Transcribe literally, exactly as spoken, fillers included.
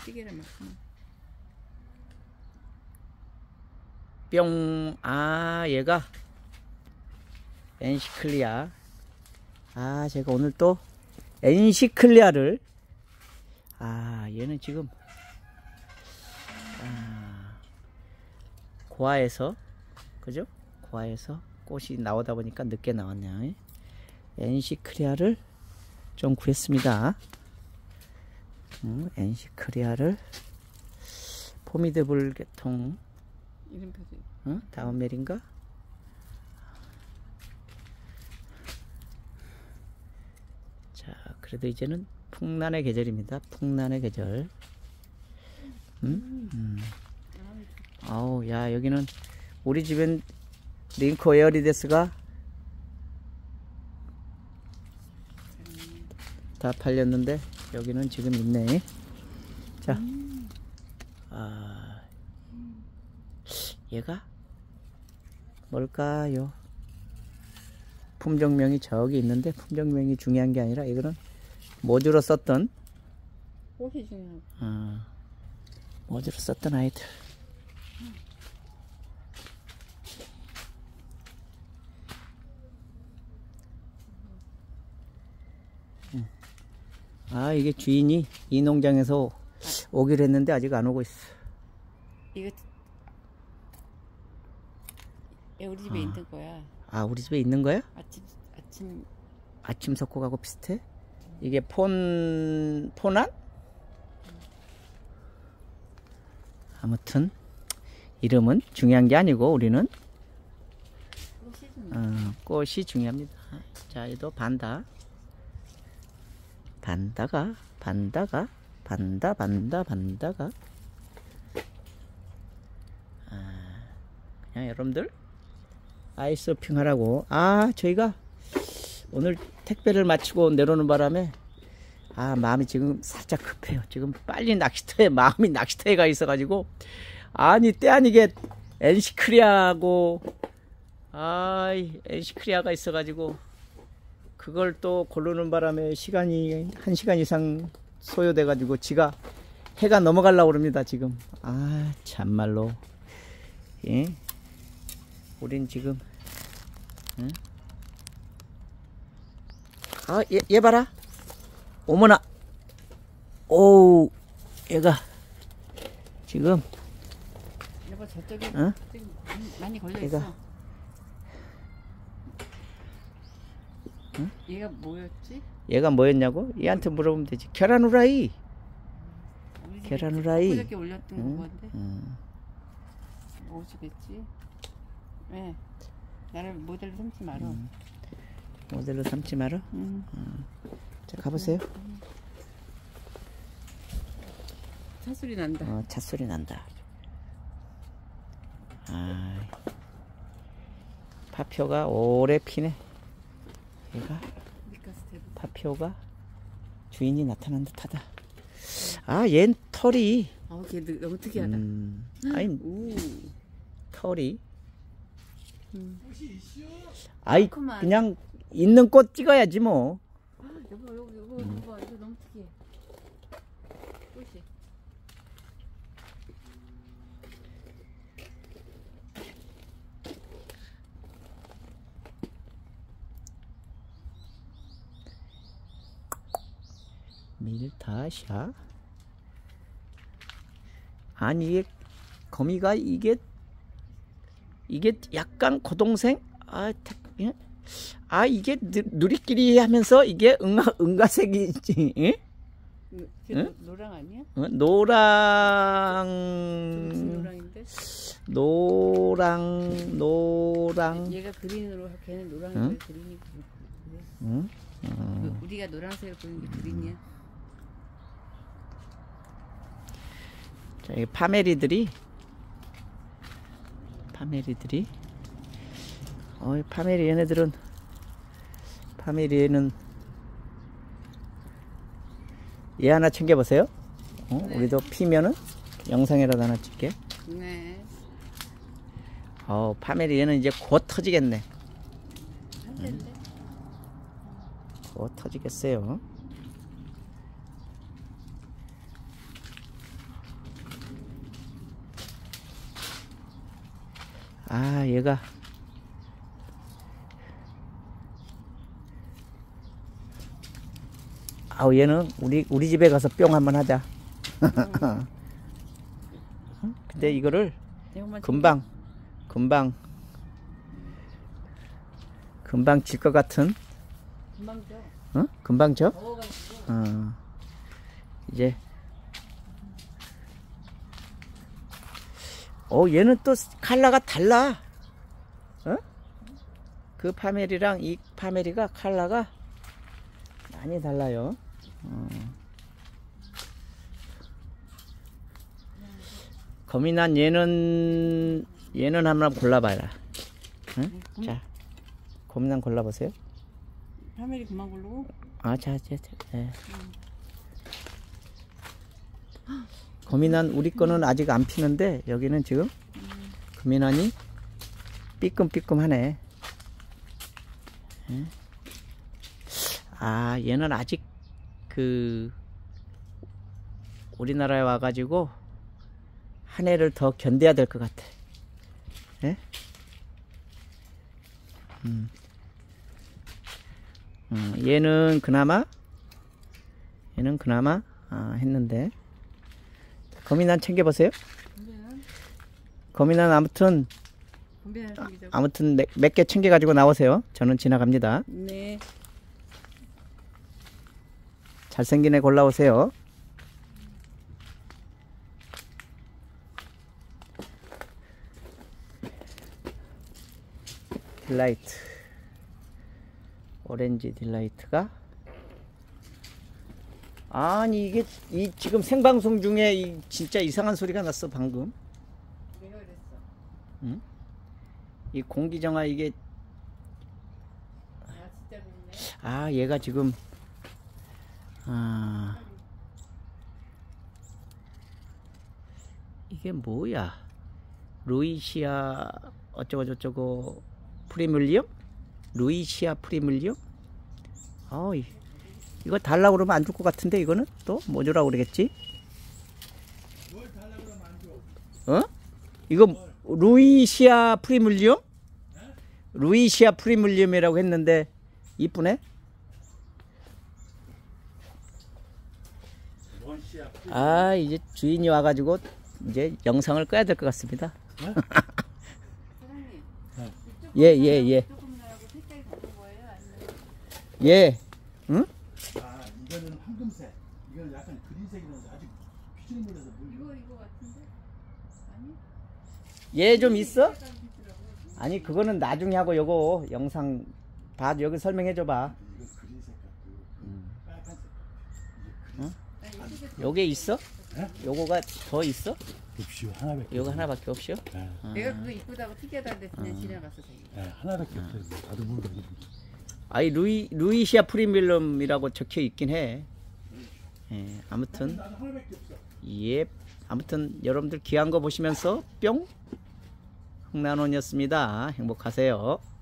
찌개를 막. 뿅. 아, 얘가 엔시클리아. 아, 제가 오늘 또 엔시클리아를, 아, 얘는 지금 아, 고아에서, 그죠? 고아에서 꽃이 나오다 보니까 늦게 나왔네요. 엔시클리아를 좀 구했습니다. 음, 엔시클리아를 포미드블 계통. 이름표도 있고. 응? 다운멜인가? 자, 그래도 이제는 풍란의 계절입니다. 풍란의 계절. 음? 음. 아우, 야, 여기는 우리 집엔 링코 에어리데스가 다 팔렸는데 여기는 지금 있네. 자, 아, 얘가 뭘까요? 품종명이 저기 있는데 품종명이 중요한 게 아니라 이거는 모주로 썼던 꽃이 중요하고. 어, 모주로 썼던 아이들. 음. 아, 이게 주인이 이 농장에서 오기로 했는데 아직 안 오고 있어. 이거 얘 우리 집에 아. 있는 거야. 아, 우리 집에 있는 거야? 아침 아침 아침 석고하고 비슷해? 이게 폰, 폰안? 아무튼 이름은 중요한 게 아니고 우리는 꽃이 중. 어, 꽃이 중요합니다. 자, 얘도 반다. 반다가 반다가 반다 반다 반다가 아, 그냥 여러분들 아이스 쇼핑 하라고. 아, 저희가 오늘 택배를 마치고 내려오는 바람에 아, 마음이 지금 살짝 급해요. 지금 빨리 낚시터에, 마음이 낚시터에 가 있어가지고, 아니 때 아니게 엔시클리아하고 아이 엔시클리아가 있어가지고 그걸 또 고르는 바람에 시간이 한 시간 이상 소요돼가지고 지가 해가 넘어가려고 그럽니다 지금. 아, 참말로. 예? 우린 지금 응? 아, 얘, 얘 봐라. 어머나. 오우, 얘가 지금 여보 저쪽에 어? 지금 많이 걸려 얘가. 있어. 응? 얘가 뭐였지? 얘가 뭐였냐고? 얘한테 물어보면 되지. 계란 후라이. 우리 집에 계란 후라이. 그저께 올렸던 응? 건데 응. 뭐지겠지? 왜? 나를 모델로 삼지 말어. 응. 모델로 삼지 마라. 응. 응. 자, 가보세요. 차 소리 난다. 어, 차 소리 난다. 아, 파표가 오래 피네. 얘가 파표가 주인이 나타난 듯하다. 아, 얜 털이. 아, 걔 너무 특이하다. 음, 아니, 오. 털이. 음. 아이, 그만. 그냥 있는 꽃 찍어야지 뭐. 아, 여보, 여보, 여보, 음. 여보, 이거 너무 특이해. 꽃이. 밀타샤. 아니, 이게 거미가 이게 이게 약간 고동생. 아, 예? 아, 이게 누, 누리끼리 하면서 이게 응가 응가색이지. 예? 그 응? 노랑 아니야? 어, 노랑 무슨 노랑인데? 노랑 노랑. 얘가 그린으로 걔는 노랑인데 응? 그린이 그래. 응? 어. 그 우리가 노란색을 보는 게 그린이야. 자, 이 파메리들이 파메리들이 어, 파메리 얘네들은 파메리에는 얘 하나 챙겨보세요. 어? 네. 우리도 피면은 영상이라도 하나 찍게. 네. 어, 파메리 얘는 이제 곧 터지겠네. 한대인데. 곧 터지겠어요. 아 얘가 아우 얘는 우리 우리 집에 가서 뿅 한번 하자. 근데 이거를 이것만 금방 금방 금방 질 것 같은 금방 줘. 어? 금방 져? 더워가지고. 어. 이제 어 얘는 또 컬러가 달라. 어? 그 파메리랑 이 파메리가 컬러가 많이 달라요. 어. 거미난 얘는 얘는 한번 골라봐라. 응? 음. 자, 거미난 골라보세요. 파메리 그만 고르고. 아, 자, 자, 자. 예. 거미난 우리 거는 아직 안 피는데 여기는 지금 거미난이 삐끔삐끔하네. 예. 아, 얘는 아직 그 우리나라에 와가지고 한 해를 더 견뎌야 될 것 같아. 예? 음. 음, 얘는 그나마 얘는 그나마 아, 했는데 거미난 챙겨보세요. 건배는 거미난 아무튼 건배는 챙기자고. 아무튼 몇 개 챙겨가지고 나오세요. 저는 지나갑니다. 네. 잘생긴 애 골라오세요. 딜라이트 오렌지 딜라이트가 아니 이게 이 지금 생방송 중에 이 진짜 이상한 소리가 났어 방금. 내가 그랬어. 응? 이 공기정화 이게 아 진짜 그랬네. 아 얘가 지금 아 이게 뭐야 루이시아 어쩌고 저쩌고 프리밀리엄? 루이시아 프리밀리엄? 어, 이- 이거 달라고 그러면 안 줄 것 같은데 이거는 또 뭐 주라고 그러겠지? 어? 이거 루이시아 프리밀리엄? 루이시아 프리밀리엄이라고 했는데 이쁘네? 아 이제 주인이 와가지고 이제 영상을 꺼야 될 것 같습니다. 사장님. 예, 예, 예. 조금 나하고 색깔이 다른 거예요? 아니면 예. 응? 아 이거는 황금색, 이거는 약간 그린색이라서 아직 피줄물에서 물. 이거 이거 같은데? 아니? 얘 좀 있어? 색깔이 있더라고. 아니 그거는 나중에 하고 요거 영상 봐 여기 설명해 줘봐. 이거 그린색 같고 음. 빨간색. 아니, 이쪽에 요게 있어? 예? 요거가 더 있어? 없이요 하나밖에. 요거 하나밖에 없이요? 네, 아. 내가 그거 이쁘다고 특이하다 그랬더니 그냥 지나갔어 자기. 네, 하나밖에 없어요. 다들 모르고. 아이 루이 루이시아 프리밀럼이라고 적혀 있긴 해. 예, 아무튼 나도 하나밖에 없어. 예, 아무튼 여러분들 귀한 거 보시면서 뿅 흥난원이었습니다. 행복하세요.